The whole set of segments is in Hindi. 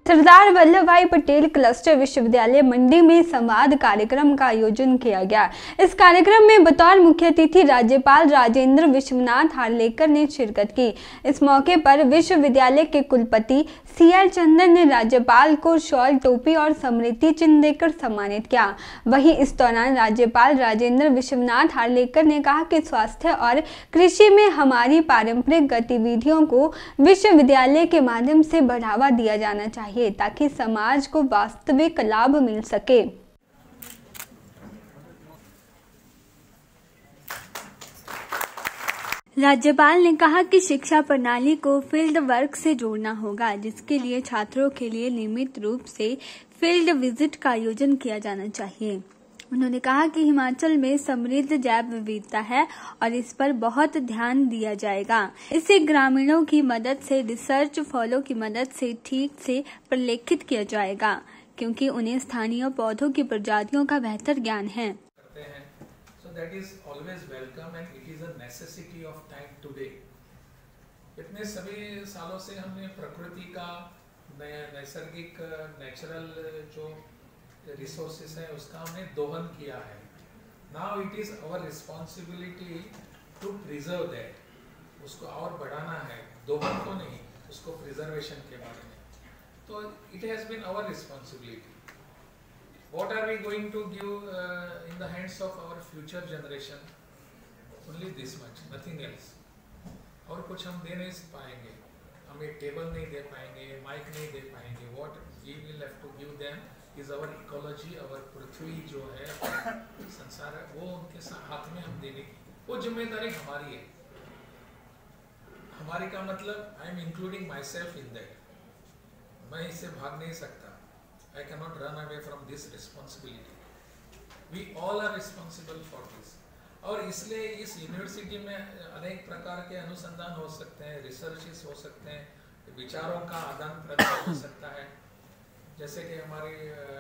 सरदार वल्लभ भाई पटेल क्लस्टर विश्वविद्यालय मंडी में संवाद कार्यक्रम का आयोजन किया गया। इस कार्यक्रम में बतौर मुख्य अतिथि राज्यपाल राजेंद्र विश्वनाथ हार्लेकर ने शिरकत की। इस मौके पर विश्वविद्यालय के कुलपति CR चंदन ने राज्यपाल को शॉल, टोपी और स्मृति चिन्ह देकर सम्मानित किया। वहीं इस दौरान राज्यपाल राजेंद्र विश्वनाथ हार्लेकर ने कहा कि स्वास्थ्य और कृषि में हमारी पारंपरिक गतिविधियों को विश्वविद्यालय के माध्यम से बढ़ावा दिया जाना चाहिए ताकि समाज को वास्तविक लाभ मिल सके। राज्यपाल ने कहा कि शिक्षा प्रणाली को फील्ड वर्क से जोड़ना होगा, जिसके लिए छात्रों के लिए नियमित रूप से फील्ड विजिट का आयोजन किया जाना चाहिए। उन्होंने कहा कि हिमाचल में समृद्ध जैव विविधता है और इस पर बहुत ध्यान दिया जाएगा। इसे ग्रामीणों की मदद से, रिसर्च फॉलो की मदद से ठीक से प्रलेखित किया जाएगा, क्योंकि उन्हें स्थानीय पौधों की प्रजातियों का बेहतर ज्ञान है। So that is always welcome and it is a necessity of time today. इतने सभी सालों से हमने प्रकृति का नैसर्गिक नेचुरल जो रिसोर्सेस है उसका हमने दोहन किया है। Now it is our responsibility to preserve that, उसको और बढ़ाना है, दोहन को नहीं, उसको प्रिजर्वेशन के बारे में। तो it has been our responsibility. What are we going to give in the hands of our future generation? Only this much, nothing else. और कुछ हम दे नहीं पाएंगे, हम एक टेबल नहीं दे पाएंगे, माइक नहीं दे पाएंगे। What we will have to give them is our ecology, our पृथ्वी जो है, संसार है, वो उनके हाथ में हम देने की वो जिम्मेदारी हमारी है। हमारी का मतलब I am including myself in that. मैं इससे भाग नहीं सकता। I cannot run away from this responsibility. We all are responsible for this. और इसलिए इस यूनिवर्सिटी में अनेक प्रकार के अनुसंधान हो सकते हैं, रिसर्चेस हो सकते हैं, विचारों का आदान प्रदान हो सकता है। जैसे कि हमारी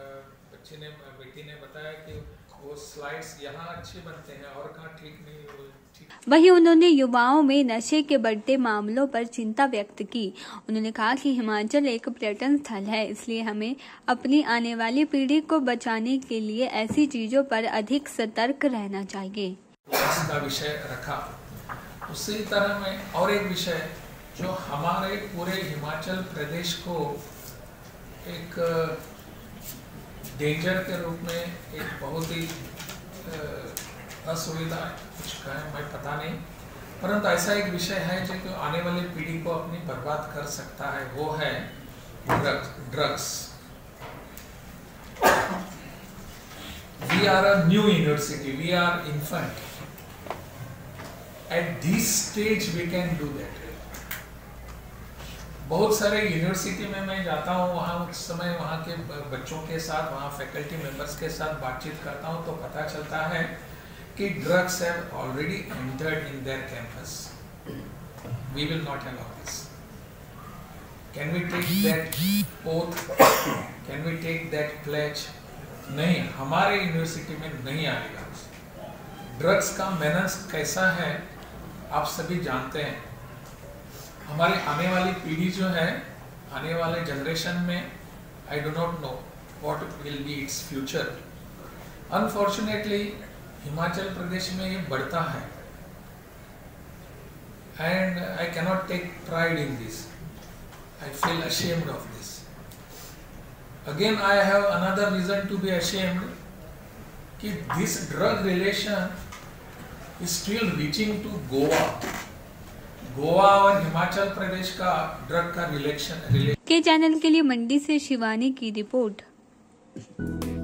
बेटी ने बताया कि वो स्लाइड्स यहाँ अच्छे बनते हैं और कहाँ ठीक नहीं। वहीं उन्होंने युवाओं में नशे के बढ़ते मामलों पर चिंता व्यक्त की। उन्होंने कहा कि हिमाचल एक पर्यटन स्थल है, इसलिए हमें अपनी आने वाली पीढ़ी को बचाने के लिए ऐसी चीजों पर अधिक सतर्क रहना चाहिए। का विषय रखा, उसी तरह में और एक विषय जो हमारे पूरे हिमाचल प्रदेश को एक डेंजर के रूप में, एक बहुत ही असुविधा कुछ कहें मैं पता नहीं, परंतु ऐसा एक विषय है जो आने वाली पीढ़ी को अपनी बर्बाद कर सकता है, वो है drugs. We are a new university, we are infant. At this stage we can do that. बहुत सारे यूनिवर्सिटी में मैं जाता हूँ, वहाँ उस समय वहाँ के बच्चों के साथ, वहाँ फैकल्टी मेंबर्स के साथ बातचीत करता हूँ तो पता चलता है कि drugs have already entered in their campus. We will not allow this. Can we take that oath? Can we take that pledge? नहीं, हमारे यूनिवर्सिटी में नहीं आएगा। ड्रग्स का मेनेज कैसा है आप सभी जानते हैं। हमारी आने वाली पीढ़ी जो है, आने वाले जनरेशन में I do not know what will be its future. Unfortunately Himachal Pradesh में ये बढ़ता है and I cannot take pride in this. I feel ashamed of this. Again I have another reason to be ashamed कि this drug relation is still reaching to Goa और हिमाचल प्रदेश का ड्रग का रिलेशन। के चैनल के लिए मंडी से शिवानी की रिपोर्ट।